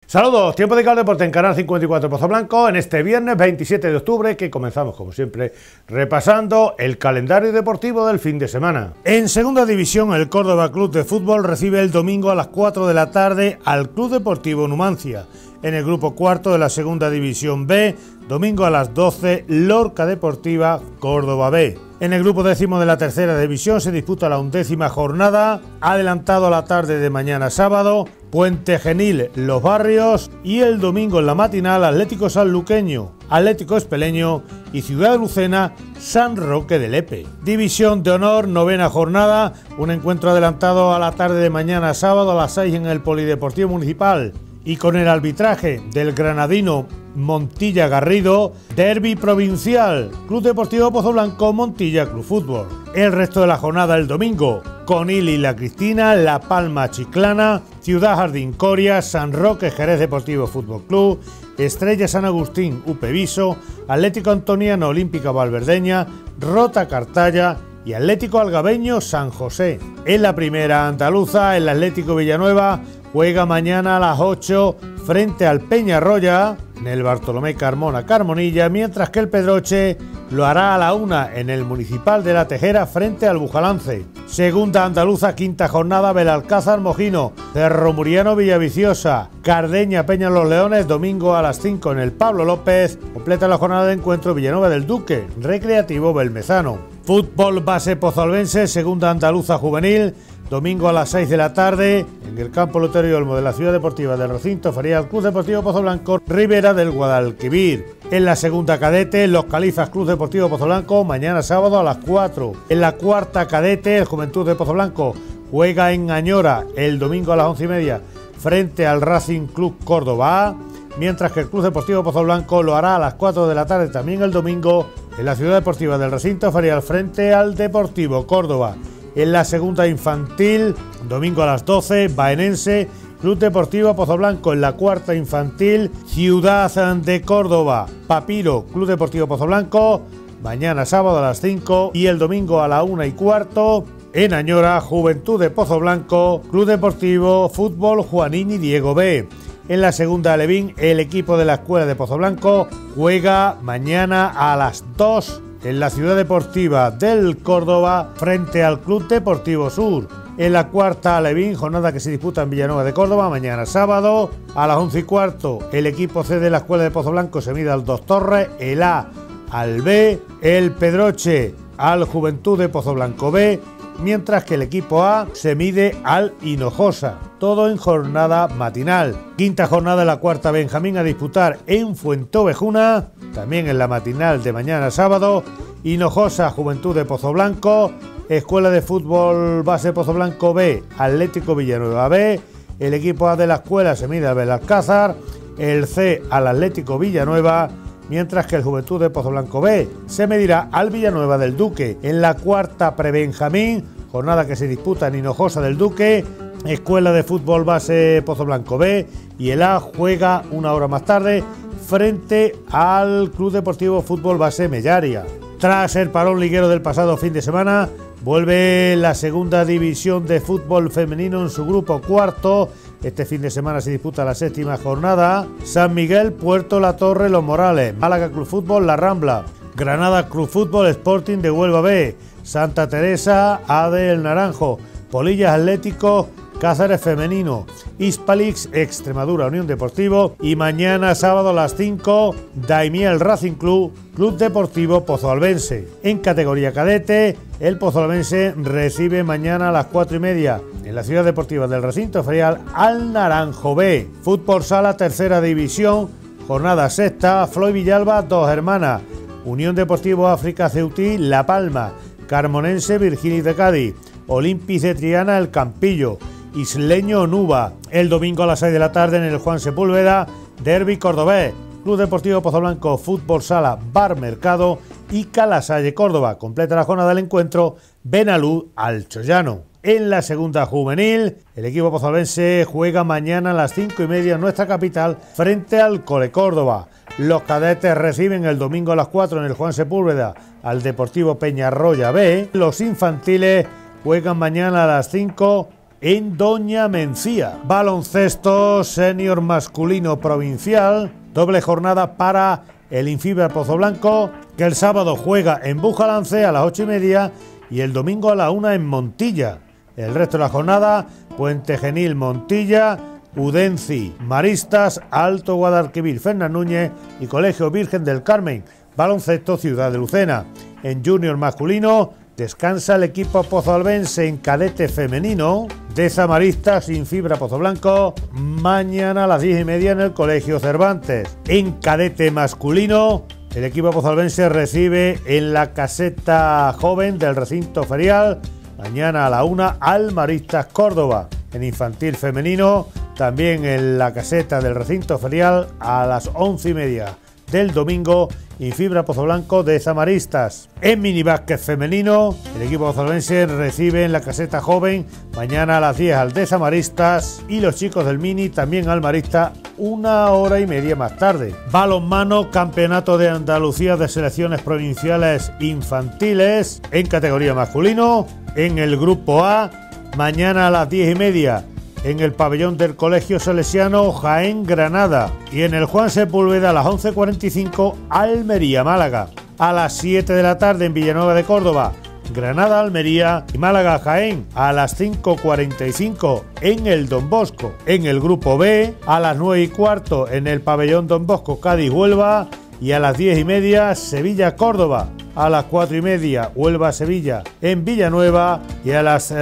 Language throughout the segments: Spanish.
Saludos, tiempo de Deporte en Canal 54 Pozo Blanco en este viernes 27 de octubre que comenzamos como siempre repasando el calendario deportivo del fin de semana. En segunda división el Córdoba Club de Fútbol recibe el domingo a las 4 de la tarde al Club Deportivo Numancia. En el grupo cuarto de la segunda división B, domingo a las 12, Lorca Deportiva Córdoba B. En el grupo décimo de la tercera división se disputa la 11ª jornada, adelantado a la tarde de mañana sábado, Puente Genil Los Barrios y el domingo en la matinal Atlético Sanluqueño, Atlético Espeleño y Ciudad de Lucena San Roque de Lepe. División de honor, novena jornada, un encuentro adelantado a la tarde de mañana sábado a las 6 en el Polideportivo Municipal y con el arbitraje del granadino Montilla Garrido, derbi provincial, Club Deportivo Pozo Blanco Montilla Club Fútbol. El resto de la jornada el domingo, Conil y La Cristina, La Palma Chiclana, Ciudad Jardín Coria, San Roque Jerez Deportivo Fútbol Club, Estrella San Agustín UP Viso, Atlético Antoniano Olímpica Valverdeña, Rota Cartaya y Atlético Algabeño San José. En la primera andaluza, el Atlético Villanueva juega mañana a las 8 frente al Peñarroya en el Bartolomé Carmona Carmonilla, mientras que el Pedroche lo hará a la 1 en el Municipal de La Tejera frente al Bujalance. Segunda andaluza, quinta jornada, Belalcázar Mojino, Cerro Muriano Villaviciosa, Cardeña Peña Los Leones, domingo a las 5 en el Pablo López. Completa la jornada de encuentro Villanueva del Duque, Recreativo Belmezano. Fútbol base pozolvense, segunda andaluza juvenil, domingo a las 6 de la tarde en el campo Loterio Olmo de la Ciudad Deportiva del Recinto Ferial Club Deportivo Pozo Blanco, Ribera del Guadalquivir. En la segunda cadete, los Califas Club Deportivo Pozo Blanco, mañana sábado a las 4. En la cuarta cadete, el Juventud de Pozo Blanco juega en Añora el domingo a las 11:30 frente al Racing Club Córdoba A, mientras que el Club Deportivo Pozo Blanco lo hará a las 4 de la tarde también el domingo en la Ciudad Deportiva del Recinto Ferial frente al Deportivo Córdoba. En la segunda infantil, domingo a las 12, Baenense, Club Deportivo Pozo Blanco. En la cuarta infantil, Ciudad de Córdoba, Papiro, Club Deportivo Pozo Blanco, mañana sábado a las 5 y el domingo a la 1:15, en Añora, Juventud de Pozo Blanco, Club Deportivo Fútbol Juanín y Diego B. En la segunda Alevín, el equipo de la Escuela de Pozo Blanco juega mañana a las 2 en la Ciudad Deportiva del Córdoba frente al Club Deportivo Sur. En la cuarta Alevín, jornada que se disputa en Villanueva de Córdoba, mañana sábado a las 11:15, el equipo C de la Escuela de Pozo Blanco se mide al Dos Torres, el A al B, el Pedroche al Juventud de Pozo Blanco B, mientras que el equipo A se mide al Hinojosa, todo en jornada matinal. Quinta jornada de la cuarta Benjamín a disputar en Fuentovejuna, también en la matinal de mañana sábado, Hinojosa Juventud de Pozo Blanco, Escuela de Fútbol Base Pozo Blanco B, Atlético Villanueva B, el equipo A de la escuela se mide al Belalcázar, el C al Atlético Villanueva, mientras que el Juventud de Pozo Blanco B se medirá al Villanueva del Duque. En la cuarta Prebenjamín, jornada que se disputa en Hinojosa del Duque, Escuela de Fútbol Base Pozo Blanco B y el A juega una hora más tarde frente al Club Deportivo Fútbol Base Mellaria. Tras el parón liguero del pasado fin de semana, vuelve la segunda división de fútbol femenino en su grupo cuarto. Este fin de semana se disputa la séptima jornada. San Miguel, Puerto La Torre, Los Morales, Málaga Club Fútbol, La Rambla, Granada Club Fútbol, Sporting de Huelva B, Santa Teresa, AD El Naranjo, Polillas Atlético, Cáceres Femenino, Hispalix, Extremadura Unión Deportivo y mañana sábado a las 5, Daimiel Racing Club, Club Deportivo Pozolvense. En categoría cadete, el Pozolvense recibe mañana a las 4:30 en la Ciudad Deportiva del Recinto Ferial al Naranjo B. Fútbol Sala Tercera División, jornada sexta, Floy Villalba, Dos Hermanas, Unión Deportivo África Ceutí, La Palma, Carmonense Virginis de Cádiz, Olimpis de Triana El Campillo, Isleño Nuba. El domingo a las 6 de la tarde en el Juan Sepúlveda, derbi cordobés, Club Deportivo Pozo Blanco, Fútbol Sala Bar Mercado y Calasalle Córdoba. Completa la jornada del encuentro Benalud Alchoyano. En la segunda juvenil, el equipo pozolvense juega mañana a las 5:30 en nuestra capital frente al Cole Córdoba. Los cadetes reciben el domingo a las 4 en el Juan Sepúlveda al Deportivo Peñarroya B. Los infantiles juegan mañana a las 5 en Doña Mencía. Baloncesto senior masculino provincial, doble jornada para el Infibra Pozoblanco, que el sábado juega en Bujalance a las 8:30 y el domingo a la 1 en Montilla. El resto de la jornada, Puente Genil Montilla, Udenci Maristas, Alto Guadalquivir Fernández Núñez y Colegio Virgen del Carmen. Baloncesto Ciudad de Lucena. En junior masculino descansa el equipo pozalbense. En cadete femenino, Deza Maristas Infibra Pozoblanco, mañana a las 10:30 en el Colegio Cervantes. En cadete masculino, el equipo pozalbense recibe en la caseta joven del recinto ferial, mañana a la 1 al Maristas Córdoba. En infantil femenino, también en la caseta del recinto ferial a las 11:30 del domingo, Infibra Pozoblanco de Zamaristas. En minibásquet femenino, el equipo pozolvense recibe en la caseta joven mañana a las 10 al de Zamaristas y los chicos del mini también al Marista 1:30 más tarde. Balonmano, Campeonato de Andalucía de Selecciones Provinciales Infantiles en categoría masculino. En el grupo A, mañana a las 10:30 en el pabellón del Colegio Salesiano Jaén Granada, y en el Juan Sepúlveda a las 11:45 Almería Málaga. A las 7 de la tarde en Villanueva de Córdoba, Granada Almería y Málaga Jaén a las 5:45 en el Don Bosco. En el grupo B, a las 9:15 en el pabellón Don Bosco Cádiz Huelva, y a las 10:30 Sevilla Córdoba. A las 4:30 Huelva-Sevilla en Villanueva, y a las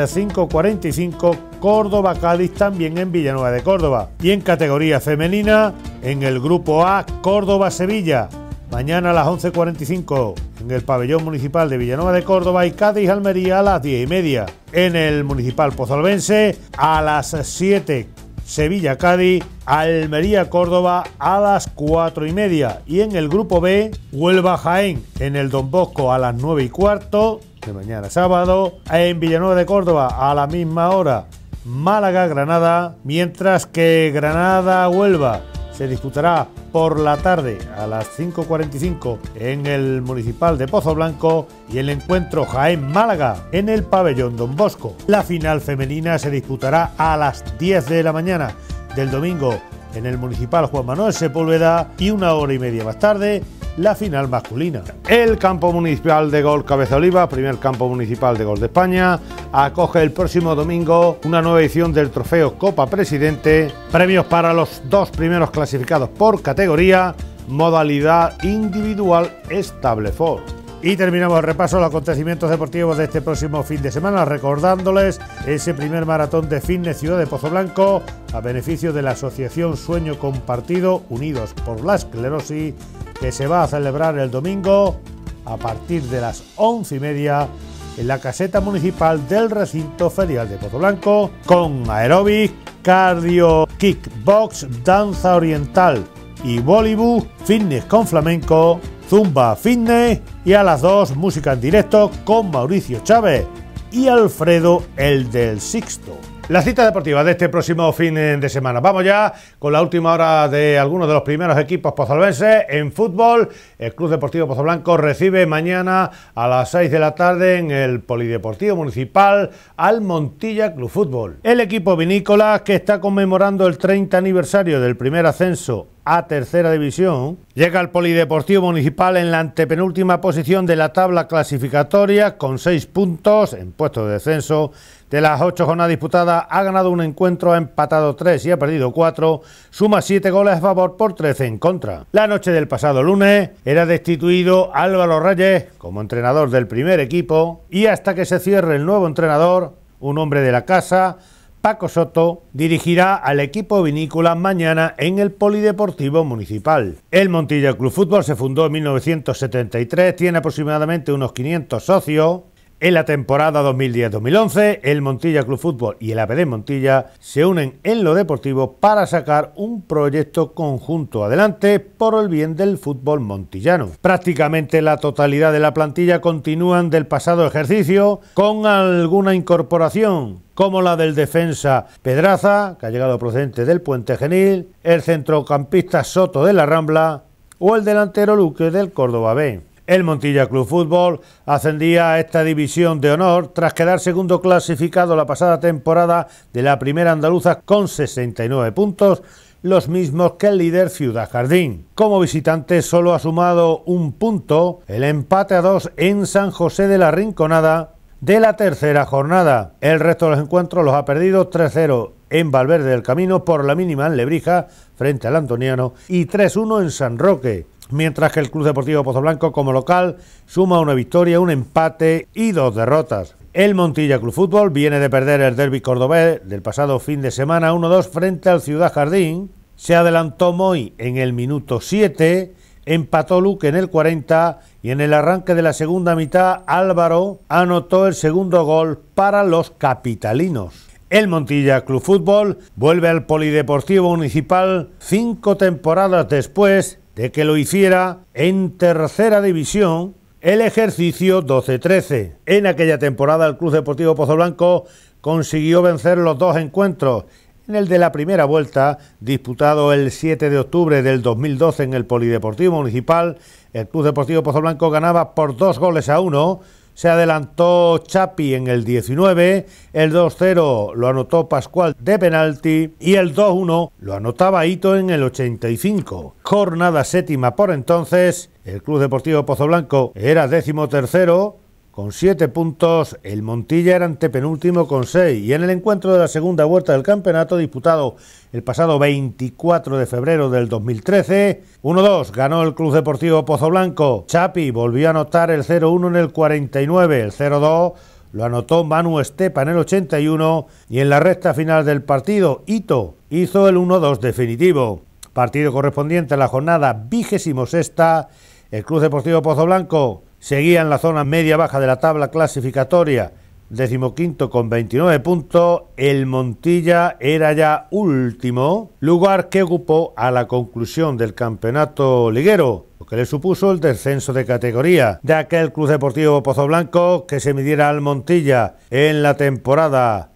5:45 Córdoba-Cádiz también en Villanueva de Córdoba. Y en categoría femenina, en el grupo A, Córdoba-Sevilla, mañana a las 11:45 en el pabellón municipal de Villanueva de Córdoba, y Cádiz-Almería a las 10:30. En el municipal pozolvense, a las 7 Sevilla-Cádiz, Almería-Córdoba a las 4:30. Y en el grupo B, Huelva-Jaén en el Don Bosco a las 9:15 de mañana sábado. En Villanueva de Córdoba a la misma hora, Málaga-Granada, mientras que Granada-Huelva se disputará por la tarde a las 5:45 en el municipal de Pozoblanco, y el encuentro Jaén-Málaga en el pabellón Don Bosco. La final femenina se disputará a las 10 de la mañana del domingo en el municipal Juan Manuel Sepúlveda, y 1:30 más tarde la final masculina. El campo municipal de golf Cabeza Oliva, primer campo municipal de golf de España, acoge el próximo domingo una nueva edición del trofeo Copa Presidente, premios para los 2 primeros clasificados por categoría, modalidad individual Stable Four. Y terminamos el repaso de los acontecimientos deportivos de este próximo fin de semana, recordándoles ese primer maratón de fitness Ciudad de Pozoblanco a beneficio de la Asociación Sueño Compartido Unidos por la Esclerosis, que se va a celebrar el domingo a partir de las 11:30 en la caseta municipal del recinto ferial de Pozoblanco, con aeróbic, cardio, kickbox, danza oriental y Bollywood, fitness con flamenco, zumba fitness, y a las 2 música en directo con Mauricio Chávez y Alfredo el del Sixto. La cita deportiva de este próximo fin de semana. Vamos ya con la última hora de algunos de los primeros equipos pozolvenses. En fútbol, el Club Deportivo Pozoblanco recibe mañana a las 6 de la tarde en el Polideportivo Municipal al Montilla Club Fútbol. El equipo vinícola, que está conmemorando el 30 aniversario del primer ascenso a tercera división, llega al Polideportivo Municipal en la antepenúltima posición de la tabla clasificatoria con 6 puntos en puesto de descenso. De las 8 jornadas disputadas, ha ganado un encuentro, ha empatado 3 y ha perdido 4, suma 7 goles a favor por 13 en contra. La noche del pasado lunes era destituido Álvaro Reyes como entrenador del primer equipo, y hasta que se cierre el nuevo entrenador, un hombre de la casa, Paco Soto, dirigirá al equipo vinícola mañana en el Polideportivo Municipal. El Montilla Club Fútbol se fundó en 1973, tiene aproximadamente unos 500 socios. En la temporada 2010-2011, el Montilla Club Fútbol y el APD Montilla se unen en lo deportivo para sacar un proyecto conjunto adelante por el bien del fútbol montillano. Prácticamente la totalidad de la plantilla continúan del pasado ejercicio, con alguna incorporación, como la del defensa Pedraza, que ha llegado procedente del Puente Genil, el centrocampista Soto de la Rambla o el delantero Luque del Córdoba B. El Montilla Club Fútbol ascendía a esta división de honor tras quedar segundo clasificado la pasada temporada de la primera andaluza con 69 puntos, los mismos que el líder Ciudad Jardín. Como visitante solo ha sumado un punto, el empate a 2 en San José de la Rinconada de la tercera jornada. El resto de los encuentros los ha perdido 3-0 en Valverde del Camino por la mínima en Lebrija frente al Antoniano y 3-1 en San Roque, mientras que el Club Deportivo Pozoblanco como local suma una victoria, un empate y 2 derrotas. El Montilla Club Fútbol viene de perder el derbi cordobés del pasado fin de semana 1-2 frente al Ciudad Jardín. Se adelantó Moy en el minuto 7, empató Luque en el 40 y en el arranque de la segunda mitad Álvaro anotó el segundo gol para los capitalinos. El Montilla Club Fútbol vuelve al Polideportivo Municipal 5 temporadas después de que lo hiciera en tercera división el ejercicio 12-13. En aquella temporada el Club Deportivo Pozoblanco consiguió vencer los 2 encuentros. En el de la primera vuelta, disputado el 7 de octubre del 2012 en el Polideportivo Municipal, el Club Deportivo Pozoblanco ganaba por 2-1. Se adelantó Chapi en el 19, el 2-0 lo anotó Pascual de penalti y el 2-1 lo anotaba Hito en el 85. Jornada séptima por entonces, el Club Deportivo Pozoblanco era 13º con 7 puntos, el Montilla era antepenúltimo con 6 y en el encuentro de la segunda vuelta del campeonato disputado el pasado 24 de febrero del 2013, 1-2 ganó el Club Deportivo Pozoblanco. Chapi volvió a anotar el 0-1 en el 49, el 0-2 lo anotó Manu Estepa en el 81 y en la recta final del partido Hito hizo el 1-2 definitivo. Partido correspondiente a la jornada 26ª, el Club Deportivo Pozoblanco seguía en la zona media-baja de la tabla clasificatoria, 15º con 29 puntos, el Montilla era ya último, lugar que ocupó a la conclusión del campeonato liguero, lo que le supuso el descenso de categoría de aquel Club Deportivo Pozoblanco que se midiera al Montilla en la temporada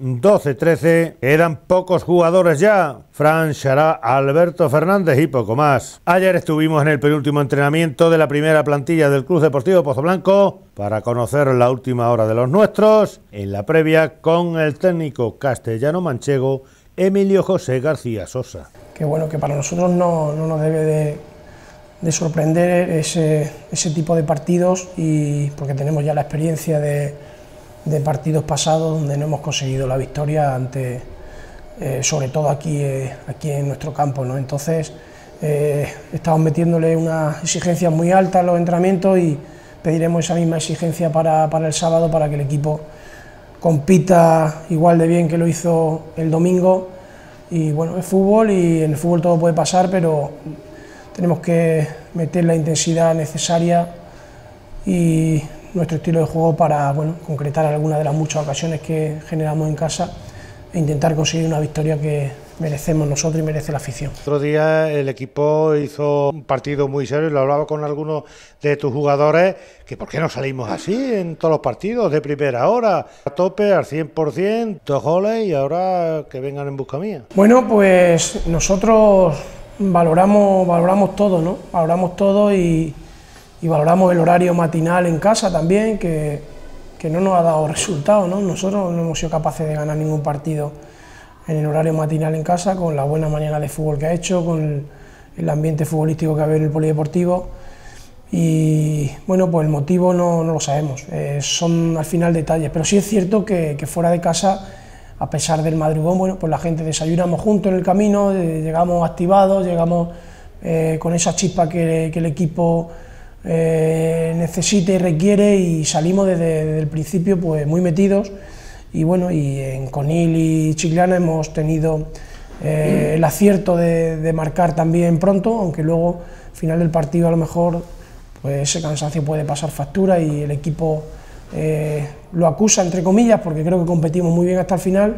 12-13, eran pocos jugadores ya, Fran Chará, Alberto Fernández y poco más. Ayer estuvimos en el penúltimo entrenamiento de la primera plantilla del Club Deportivo Pozoblanco para conocer la última hora de los nuestros, en la previa con el técnico castellano-manchego Emilio José García Sosa. Que bueno, que para nosotros no nos debe de sorprender ese tipo de partidos, y porque tenemos ya la experiencia de partidos pasados donde no hemos conseguido la victoria ante, sobre todo aquí en nuestro campo, ¿no? Entonces estamos metiéndole unas exigencias muy altas en los entrenamientos y pediremos esa misma exigencia para el sábado, para que el equipo compita igual de bien que lo hizo el domingo. Y bueno, es fútbol y en el fútbol todo puede pasar, pero tenemos que meter la intensidad necesaria y nuestro estilo de juego para, bueno, concretar algunas de las muchas ocasiones que generamos en casa e intentar conseguir una victoria que merecemos nosotros y merece la afición. Otro día el equipo hizo un partido muy serio y lo hablaba con algunos de tus jugadores, que por qué no salimos así en todos los partidos de primera hora, a tope, al 100%, 2 goles y ahora que vengan en busca mía. Bueno, pues nosotros valoramos todo, ¿no? Valoramos todo y valoramos el horario matinal en casa también, que no nos ha dado resultado, ¿no? Nosotros no hemos sido capaces de ganar ningún partido en el horario matinal en casa, con la buena mañana de fútbol que ha hecho, con el ambiente futbolístico que ha habido en el polideportivo. Y bueno, pues el motivo no lo sabemos, son al final detalles, pero sí es cierto que fuera de casa, a pesar del madrugón, bueno, pues la gente desayunamos juntos en el camino, llegamos activados, llegamos con esa chispa que el equipo necesita y requiere, y salimos desde el principio pues muy metidos. Y bueno, y en Conil y Chiclana hemos tenido el acierto de marcar también pronto, aunque luego al final del partido a lo mejor pues ese cansancio puede pasar factura y el equipo lo acusa entre comillas, porque creo que competimos muy bien hasta el final.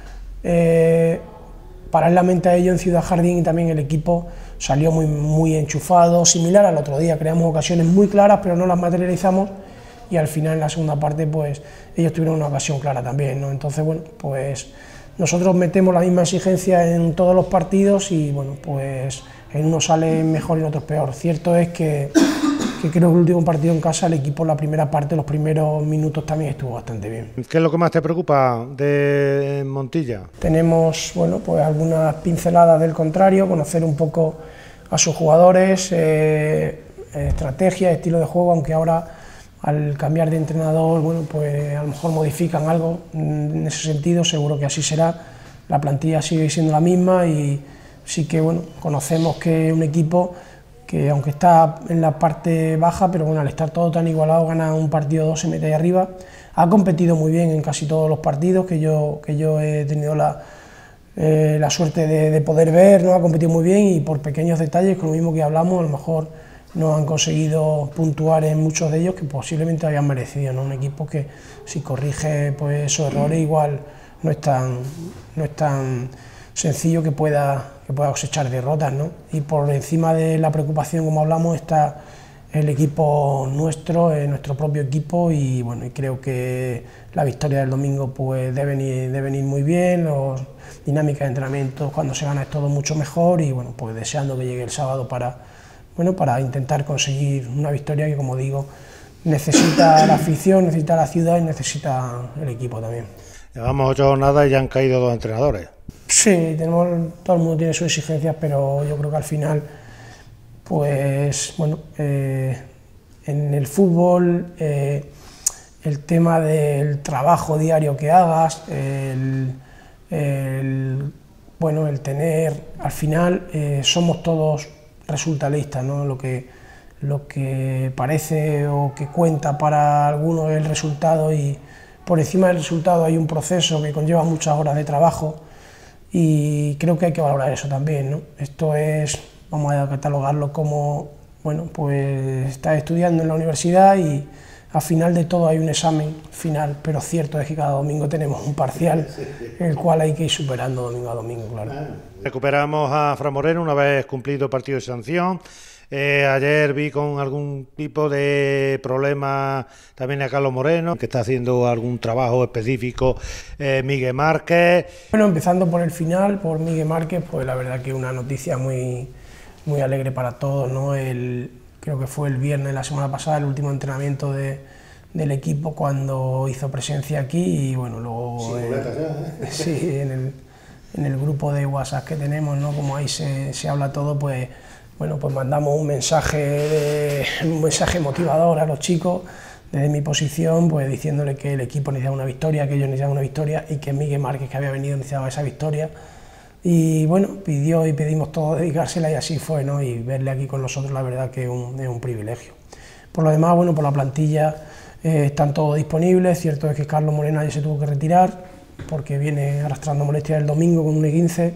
Paralelamente a ello, en Ciudad Jardín y también el equipo salió muy enchufado, similar al otro día, creamos ocasiones muy claras pero no las materializamos, y al final en la segunda parte pues ellos tuvieron una ocasión clara también, ¿no? Entonces bueno, pues nosotros metemos la misma exigencia en todos los partidos y bueno, pues en unos sale mejor y en otros peor. Cierto es que que creo que el último partido en casa el equipo en la primera parte, los primeros minutos también estuvo bastante bien. ¿Qué es lo que más te preocupa de Montilla? Tenemos, bueno, pues algunas pinceladas del contrario, conocer un poco a sus jugadores, estrategia, estilo de juego, aunque ahora al cambiar de entrenador, bueno, pues a lo mejor modifican algo en ese sentido, seguro que así será. La plantilla sigue siendo la misma y sí que, bueno, conocemos que es un equipo que, aunque está en la parte baja, pero bueno, al estar todo tan igualado, gana un partido o dos, se mete ahí arriba. Ha competido muy bien en casi todos los partidos que yo he tenido la suerte de poder ver, ¿no? Ha competido muy bien y por pequeños detalles, con lo mismo que hablamos, a lo mejor no han conseguido puntuar en muchos de ellos que posiblemente habían merecido, ¿no? Un equipo que, si corrige pues esos errores, igual no es tan sencillo que pueda cosechar derrotas, ¿no? Y por encima de la preocupación, como hablamos, está el equipo nuestro propio equipo, y bueno, y creo que la victoria del domingo pues debe venir muy bien, las dinámicas de entrenamiento cuando se gana es todo mucho mejor, y bueno, pues deseando que llegue el sábado para intentar conseguir una victoria que, como digo, necesita la afición, necesita la ciudad y necesita el equipo también. Llevamos 8 jornadas y ya han caído 2 entrenadores. Sí, todo el mundo tiene sus exigencias, pero yo creo que al final, pues bueno, en el fútbol, el tema del trabajo diario que hagas, el tener, al final somos todos resultadistas, ¿no? Lo que parece o que cuenta para algunos es el resultado, y por encima del resultado hay un proceso que conlleva muchas horas de trabajo, y creo que hay que valorar eso también, ¿no? Esto es, vamos a catalogarlo como, bueno, pues estás estudiando en la universidad y al final de todo hay un examen final, pero cierto es que cada domingo tenemos un parcial, el cual hay que ir superando domingo a domingo, claro. Recuperamos a Fran Moreno una vez cumplido el partido de sanción. Ayer vi con algún tipo de problema también a Carlos Moreno, que está haciendo algún trabajo específico, Miguel Márquez. Bueno, empezando por el final, por Miguel Márquez, pues la verdad que una noticia muy alegre para todos, ¿no? Creo que fue el viernes de la semana pasada, el último entrenamiento del equipo, cuando hizo presencia aquí, y bueno, luego sí, en el grupo de WhatsApp que tenemos, ¿no? Como ahí se habla todo, pues bueno, pues mandamos un mensaje motivador a los chicos desde mi posición, pues diciéndole que el equipo necesitaba una victoria, que ellos necesitaban una victoria, y que Miguel Márquez, que había venido, necesitaba esa victoria. Y bueno, pidió y pedimos todos dedicársela, y así fue, ¿no? Y verle aquí con nosotros, la verdad que es un privilegio. Por lo demás, bueno, por la plantilla están todos disponibles. Cierto es que Carlos Moreno ayer se tuvo que retirar porque viene arrastrando molestias el domingo con un E15.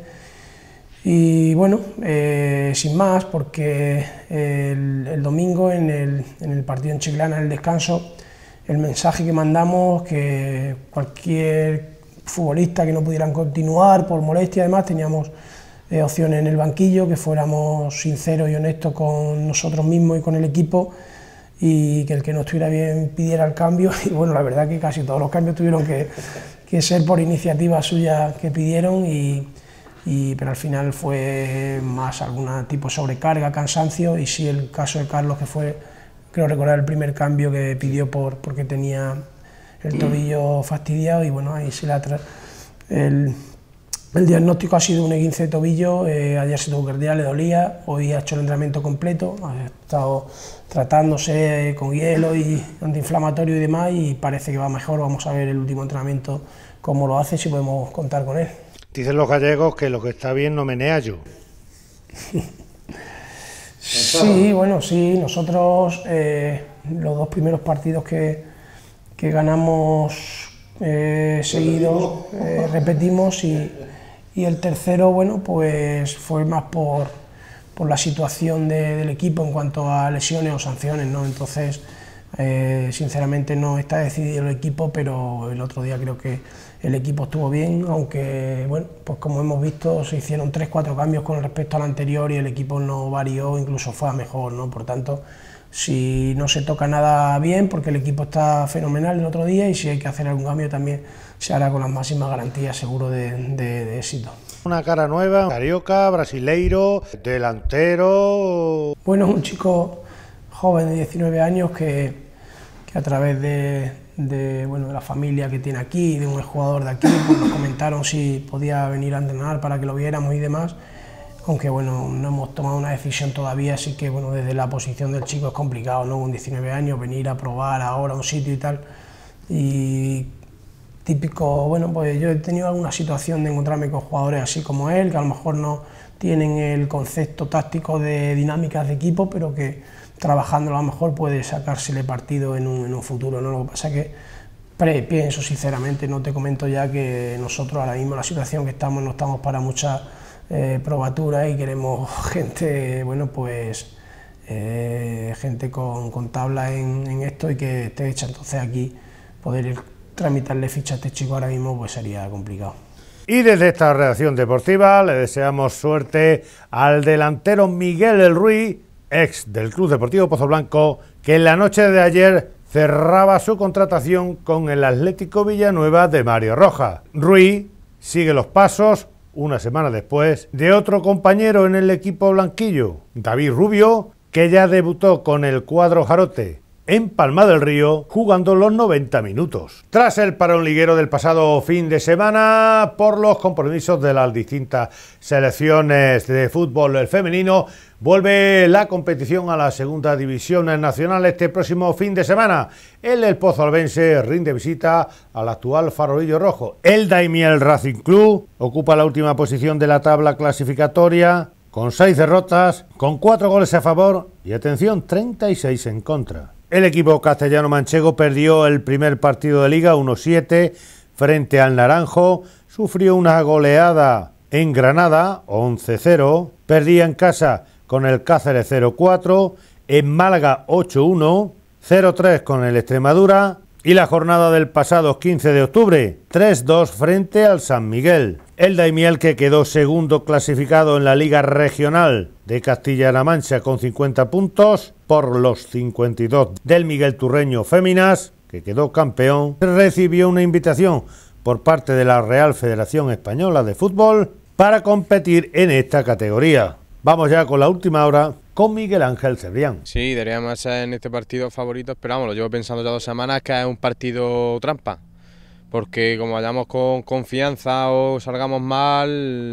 Y bueno, sin más, porque el domingo en el partido en Chiclana, en el descanso, el mensaje que mandamos, que cualquier futbolista que no pudieran continuar por molestia, además teníamos opciones en el banquillo, que fuéramos sinceros y honestos con nosotros mismos y con el equipo, y que el que no estuviera bien pidiera el cambio. Y bueno, la verdad que casi todos los cambios tuvieron que ser por iniciativa suya que pidieron, pero al final fue más algún tipo de sobrecarga, cansancio, y sí el caso de Carlos, que fue, creo recordar, el primer cambio que pidió porque tenía el tobillo fastidiado, y bueno, ahí se el diagnóstico ha sido un E15 de tobillo. Ayer se tuvo que retirar, le dolía, hoy ha hecho el entrenamiento completo, ha estado tratándose con hielo y antiinflamatorio y demás, y parece que va mejor. Vamos a ver el último entrenamiento cómo lo hace, si podemos contar con él. Dicen los gallegos que lo que está bien no menea yo. Sí, bueno, sí, nosotros los 2 primeros partidos que ganamos seguidos, repetimos, y el tercero, bueno, pues fue más por la situación del equipo en cuanto a lesiones o sanciones, ¿no? Entonces, sinceramente no está decidido el equipo, pero el otro día creo que el equipo estuvo bien, aunque, bueno, pues como hemos visto, se hicieron 3-4 cambios con respecto al anterior y el equipo no varió, incluso fue a mejor, ¿no? Por tanto, si no se toca nada, bien, porque el equipo está fenomenal el otro día, y si hay que hacer algún cambio también se hará con las máximas garantías, seguro, de éxito. Una cara nueva, carioca, brasileiro, delantero. Bueno, es un chico joven de 19 años que a través de la familia que tiene aquí, de un jugador de aquí, pues nos comentaron si podía venir a entrenar para que lo viéramos y demás, aunque bueno, no hemos tomado una decisión todavía, así que bueno, desde la posición del chico es complicado, ¿no? Con 19 años venir a probar ahora un sitio y tal, y típico, bueno, pues yo he tenido alguna situación de encontrarme con jugadores así como él, que a lo mejor no tienen el concepto táctico de dinámicas de equipo, pero que trabajando a lo mejor puede sacársele partido en un futuro, ¿no? Lo que pasa es que pienso sinceramente, no te comento ya que nosotros ahora mismo la situación que estamos no estamos para mucha probatura y queremos gente, bueno, pues gente con tabla en esto y que esté hecha, entonces aquí poder tramitarle ficha a este chico ahora mismo pues sería complicado. Y desde esta redacción deportiva le deseamos suerte al delantero Miguel El Ruiz, ex del Club Deportivo Pozoblanco, que en la noche de ayer cerraba su contratación con el Atlético Villanueva de Mario Rojas. Ruiz sigue los pasos, una semana después, de otro compañero en el equipo blanquillo, David Rubio, que ya debutó con el cuadro Jarote en Palma del Río, jugando los 90 minutos. Tras el parón liguero del pasado fin de semana, por los compromisos de las distintas selecciones de fútbol femenino, vuelve la competición a la segunda división nacional este próximo fin de semana. El Pozalbense rinde visita al actual Farolillo Rojo. El Daimiel Racing Club ocupa la última posición de la tabla clasificatoria, con 6 derrotas, con 4 goles a favor y, atención, 36 en contra. El equipo castellano-manchego perdió el primer partido de Liga 1-7 frente al Naranjo, sufrió una goleada en Granada 11-0, perdía en casa con el Cáceres 0-4, en Málaga 8-1, 0-3 con el Extremadura y la jornada del pasado 15 de octubre 3-2 frente al San Miguel. El Daimiel, que quedó segundo clasificado en la Liga Regional de Castilla-La Mancha con 50 puntos por los 52 del Miguel Turreño Féminas, que quedó campeón, recibió una invitación por parte de la Real Federación Española de Fútbol para competir en esta categoría. Vamos ya con la última hora con Miguel Ángel Cebrián. Sí, deberíamos ser en este partido favoritos, pero vamos, lo llevo pensando ya 2 semanas que es un partido trampa, porque como vayamos con confianza o salgamos mal,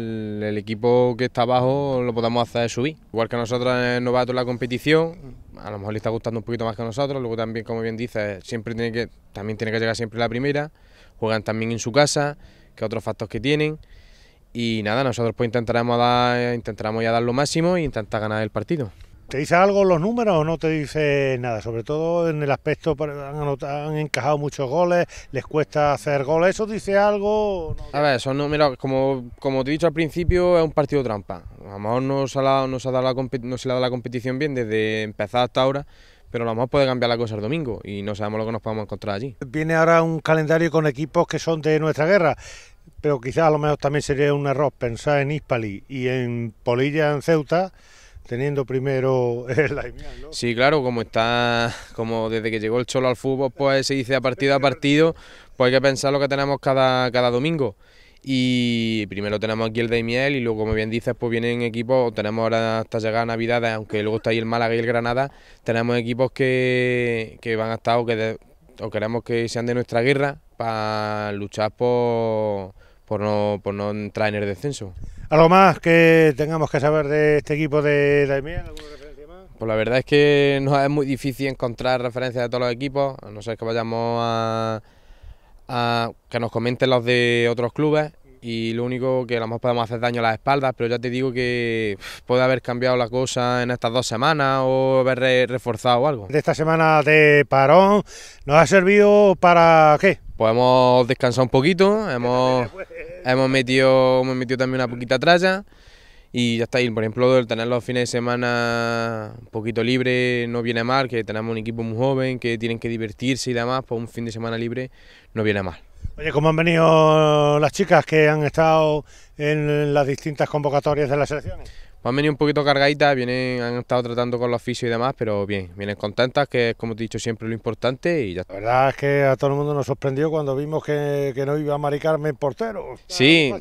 el equipo que está abajo lo podemos hacer subir. Igual que nosotros es novato en la competición, a lo mejor le está gustando un poquito más que a nosotros, luego también, como bien dices, también tiene que llegar siempre la primera, juegan también en su casa, que otros factores que tienen. Y nada, nosotros pues intentaremos ya dar lo máximo e intentar ganar el partido. ¿Te dice algo los números o no te dice nada? Sobre todo en el aspecto, han encajado muchos goles, les cuesta hacer goles, ¿eso dice algo? ¿No? A ver, son números, como te he dicho al principio, es un partido trampa. A lo mejor no se le ha dado la competición bien desde empezar hasta ahora, pero a lo mejor puede cambiar la cosa el domingo y no sabemos lo que nos podemos encontrar allí. Viene ahora un calendario con equipos que son de nuestra guerra, pero quizás a lo mejor también sería un error pensar en Hispali y en Polilla, en Ceuta, teniendo primero el Daimiel, ¿no? Sí, claro, como desde que llegó el Cholo al fútbol, pues se dice a partido, pues hay que pensar lo que tenemos cada domingo. Y primero tenemos aquí el Daimiel y luego, como bien dices, pues vienen equipos, tenemos ahora hasta llegar a Navidades, aunque luego está ahí el Málaga y el Granada, tenemos equipos que van a estar o queremos que sean de nuestra guerra para luchar por no entrar en el descenso. ¿Algo más que tengamos que saber de este equipo de Daimiel? ¿Alguna referencia más? Pues la verdad es que nos es muy difícil encontrar referencias de todos los equipos, a no ser que vayamos a que nos comenten los de otros clubes, y lo único que a lo mejor podemos hacer daño a las espaldas, pero ya te digo que puede haber cambiado la cosa en estas 2 semanas o haber reforzado algo. De esta semana de parón, ¿nos ha servido para qué? Pues hemos descansado un poquito, hemos metido también una poquita tralla y ya está ahí. Por ejemplo, el tener los fines de semana un poquito libre no viene mal, que tenemos un equipo muy joven, que tienen que divertirse y demás, pues un fin de semana libre no viene mal. Oye, ¿cómo han venido las chicas que han estado en las distintas convocatorias de las selecciones? Han venido un poquito cargaditas, han estado tratando con los fisios y demás, pero bien, vienen contentas, que es como te he dicho siempre lo importante y ya está. La verdad es que a todo el mundo nos sorprendió cuando vimos que no iba a Mari Carmen portero. Sí,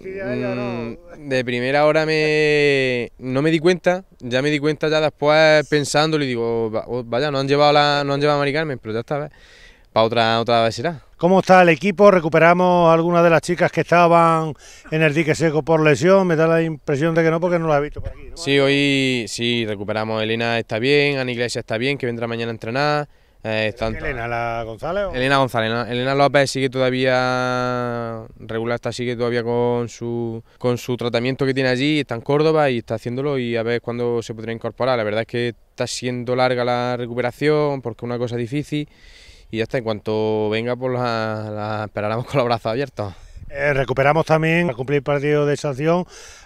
de primera hora no me di cuenta, ya me di cuenta ya después pensándolo y digo, vaya, no han llevado a Mari Carmen, pero ya está, para otra vez será. ¿Cómo está el equipo? ¿Recuperamos algunas de las chicas que estaban en el dique seco por lesión? Me da la impresión de que no, porque no la he visto por aquí, ¿no? Sí, hoy sí recuperamos. Elena está bien, Ana Iglesias está bien, que vendrá mañana a entrenar. ¿Elena, la González? ¿O? Elena González, ¿no? Elena López sigue todavía regular, sigue todavía con su tratamiento que tiene allí, está en Córdoba y está haciéndolo y a ver cuándo se podrá incorporar. La verdad es que está siendo larga la recuperación porque es una cosa difícil. Y ya está, en cuanto venga, pues la esperaremos con los brazos abiertos. Recuperamos también, al cumplir partido de sanción,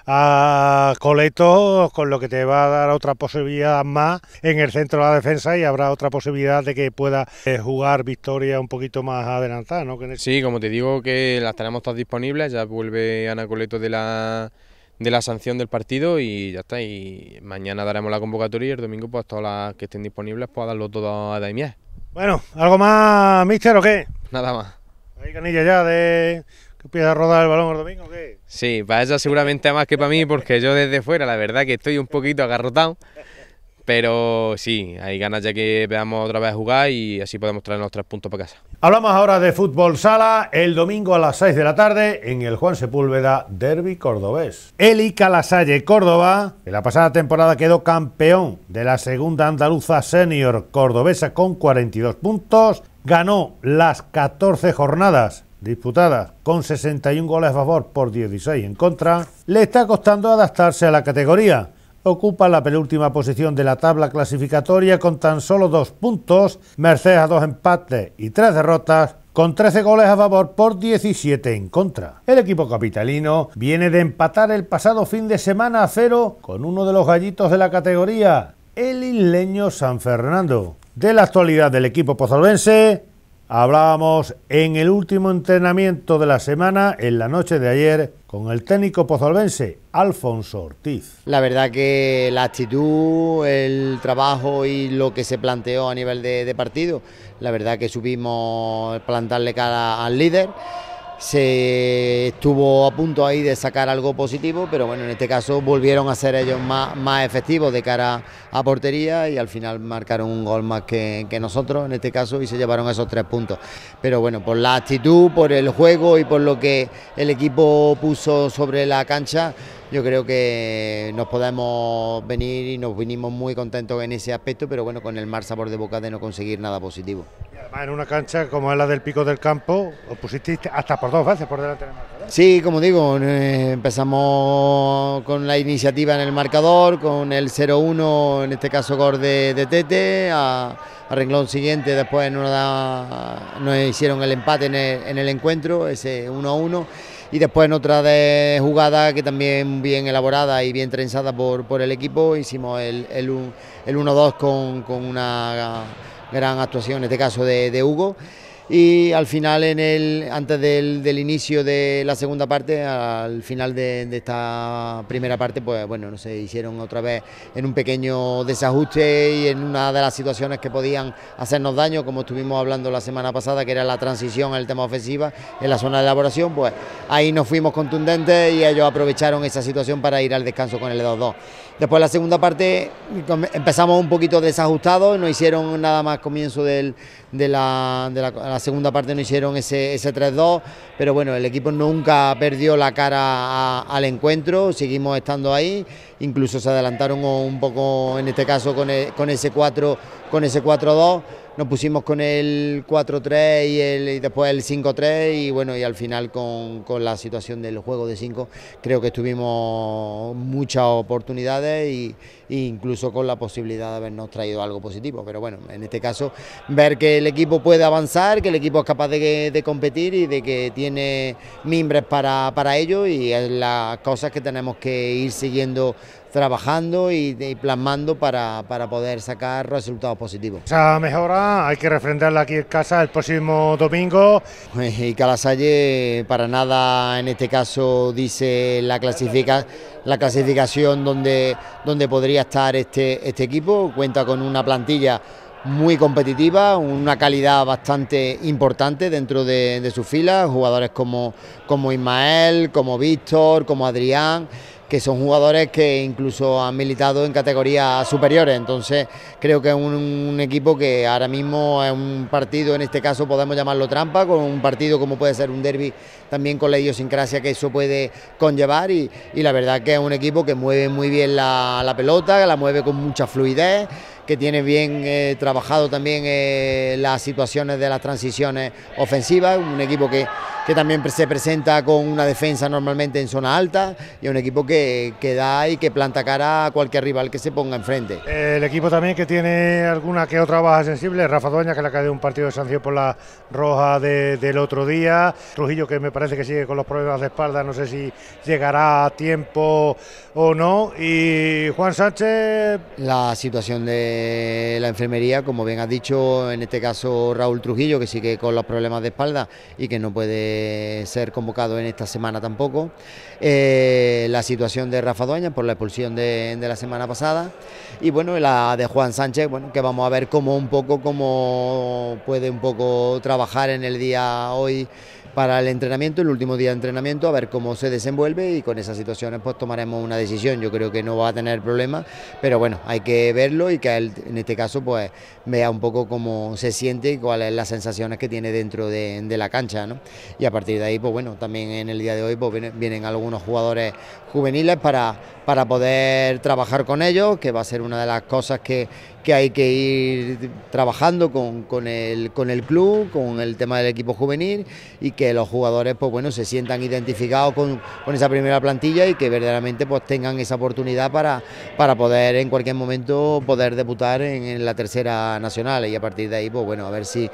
a Coleto, con lo que te va a dar otra posibilidad más en el centro de la defensa y habrá otra posibilidad de que pueda jugar Victoria un poquito más adelantada, ¿no? Sí, como te digo, que las tenemos todas disponibles, ya vuelve Ana Coleto de la sanción del partido y ya está, y mañana daremos la convocatoria y el domingo pues todas las que estén disponibles pues a darlo todo a Daimiel. Bueno, ¿algo más, míster, o qué? Nada más. ¿Hay canilla ya de que empieza a rodar el balón el domingo o qué? Sí, para ella seguramente más que para mí, porque yo desde fuera la verdad que estoy un poquito agarrotado, pero sí, hay ganas ya que veamos otra vez jugar y así podemos traernos 3 puntos para casa. Hablamos ahora de fútbol sala, el domingo a las 6 de la tarde en el Juan Sepúlveda Derbi cordobés. El ICA Lasalle Córdoba, que la pasada temporada quedó campeón de la segunda andaluza senior cordobesa con 42 puntos, ganó las 14 jornadas disputadas con 61 goles a favor por 16 en contra, le está costando adaptarse a la categoría. Ocupa la penúltima posición de la tabla clasificatoria con tan solo 2 puntos, merced a 2 empates y 3 derrotas, con 13 goles a favor por 17 en contra. El equipo capitalino viene de empatar el pasado fin de semana a 0 con uno de los gallitos de la categoría, el isleño San Fernando. De la actualidad del equipo pozolvense hablábamos en el último entrenamiento de la semana, en la noche de ayer, con el técnico pozolvense Alfonso Ortiz. La verdad que la actitud, el trabajo y lo que se planteó a nivel de partido, la verdad que supimos plantarle cara al líder. Se estuvo a punto ahí de sacar algo positivo, pero bueno, en este caso volvieron a ser ellos más efectivos de cara a portería y al final marcaron un gol más que nosotros en este caso y se llevaron esos 3 puntos. Pero bueno, por la actitud, por el juego y por lo que el equipo puso sobre la cancha, yo creo que nos podemos venir y nos vinimos muy contentos en ese aspecto, pero bueno, con el mal sabor de boca de no conseguir nada positivo. Y además en una cancha como es la del Pico del Campo, os pusisteis hasta por 2 veces por delante del marcador. Sí, como digo, empezamos con la iniciativa en el marcador, con el 0-1, en este caso gol de Tete, a renglón siguiente después nos hicieron el empate en el encuentro, ese 1-1. Y después en otra de jugada que también bien elaborada y bien trenzada por el equipo, hicimos el 1-2 con una gran actuación, en este caso de Hugo. Y al final, antes del inicio de la segunda parte, al final de esta primera parte, pues bueno, no sé, hicieron otra vez en un pequeño desajuste y en una de las situaciones que podían hacernos daño, como estuvimos hablando la semana pasada, que era la transición en el tema ofensiva, en la zona de elaboración, pues ahí nos fuimos contundentes y ellos aprovecharon esa situación para ir al descanso con el 2-2. Después la segunda parte empezamos un poquito desajustados, no hicieron nada más comienzo de la segunda parte, no hicieron ese 3-2, pero bueno, el equipo nunca perdió la cara al encuentro, seguimos estando ahí, incluso se adelantaron un poco en este caso con ese 4-2. Nos pusimos con el 4-3 y después el 5-3 y bueno, y al final con la situación del juego de 5 creo que tuvimos muchas oportunidades e incluso con la posibilidad de habernos traído algo positivo, pero bueno, en este caso ver que el equipo puede avanzar, que el equipo es capaz de competir y de que tiene mimbres para ello y es las cosas que tenemos que ir siguiendo trabajando y plasmando para poder sacar resultados positivos. Esa mejora hay que refrendarla aquí en casa el próximo domingo. Y Calasalle para nada en este caso dice la clasificación donde podría estar este equipo. Cuenta con una plantilla muy competitiva, una calidad bastante importante dentro de sus filas, jugadores como Ismael, como Víctor, como Adrián, que son jugadores que incluso han militado en categorías superiores. Entonces creo que es un equipo que ahora mismo es un partido, en este caso podemos llamarlo trampa, con un partido como puede ser un derbi, también con la idiosincrasia que eso puede conllevar, y la verdad que es un equipo que mueve muy bien la pelota, que la mueve con mucha fluidez, que tiene bien trabajado también las situaciones de las transiciones ofensivas, un equipo que también se presenta con una defensa normalmente en zona alta, y un equipo que da y que planta cara a cualquier rival que se ponga enfrente. El equipo también que tiene alguna que otra baja sensible, Rafa Dueñas, que le ha caído un partido de sanción por la roja del otro día, Trujillo, que me parece que sigue con los problemas de espalda, no sé si llegará a tiempo o no, y Juan Sánchez. La situación de la enfermería, como bien has dicho, en este caso Raúl Trujillo, que sigue con los problemas de espalda y que no puede ser convocado en esta semana tampoco. La situación de Rafa Dueñas por la expulsión de la semana pasada, y bueno, la de Juan Sánchez, bueno, que vamos a ver cómo puede un poco trabajar en el día hoy para el entrenamiento, el último día de entrenamiento, a ver cómo se desenvuelve, y con esas situaciones pues tomaremos una decisión. Yo creo que no va a tener problemas, pero bueno, hay que verlo y que él en este caso pues vea un poco cómo se siente y cuáles son las sensaciones que tiene dentro de la cancha, ¿no? Y a partir de ahí pues bueno, también en el día de hoy pues vienen algunos jugadores juveniles para poder trabajar con ellos, que va a ser una de las cosas que hay que ir trabajando con el club, con el tema del equipo juvenil, y que los jugadores pues bueno, se sientan identificados con esa primera plantilla, y que verdaderamente pues tengan esa oportunidad para poder en cualquier momento poder debutar en la tercera nacional, y a partir de ahí pues bueno, a ver si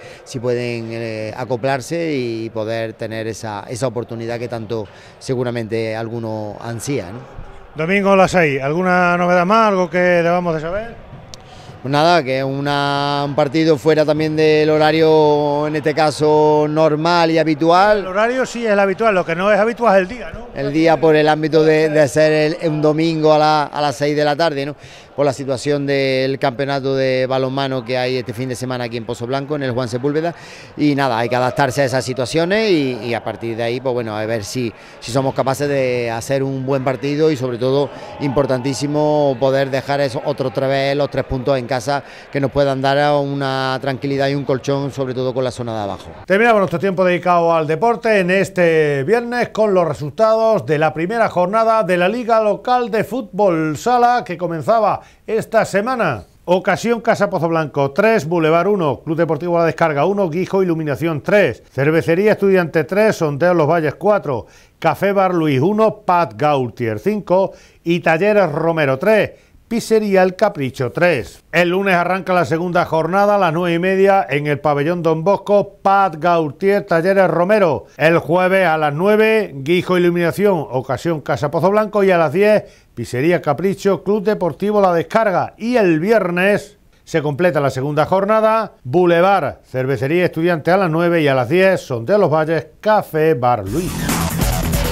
pueden acoplarse y poder tener esa oportunidad que tanto seguramente algunos ansían, ¿no? Domingo a las 6, ¿alguna novedad más, algo que debamos de saber? Pues nada, que es un partido fuera también del horario, en este caso normal y habitual. El horario sí es el habitual, lo que no es habitual es el día, ¿no? El día por el ámbito de ser un domingo a las 6 de la tarde, ¿no? Por la situación del campeonato de balonmano que hay este fin de semana aquí en Pozo Blanco, en el Juan Sepúlveda, y nada, hay que adaptarse a esas situaciones, y a partir de ahí, pues bueno, a ver si somos capaces de hacer un buen partido, y sobre todo, importantísimo, poder dejar otra vez los 3 puntos en casa, que nos puedan dar una tranquilidad y un colchón, sobre todo con la zona de abajo. Terminamos nuestro tiempo dedicado al deporte en este viernes con los resultados de la primera jornada de la Liga Local de Fútbol Sala, que comenzaba esta semana. Ocasión Casa Pozo Blanco 3, Boulevard 1, Club Deportivo La Descarga 1, Guijo Iluminación 3, Cervecería Estudiante 3, Sondeo Los Valles 4, Café Bar Luis 1, Pat Gaultier 5 y Talleres Romero 3. Pizzería El Capricho 3. El lunes arranca la segunda jornada a las 9:30 en el pabellón Don Bosco, Pat Gaultier, Talleres Romero. El jueves a las 9, Guijo Iluminación, Ocasión Casa Pozo Blanco, y a las 10, Pizzería Capricho, Club Deportivo La Descarga. Y el viernes se completa la segunda jornada, Boulevard, Cervecería Estudiante a las 9, y a las 10, Sondeo Los Valles, Café Bar Luis.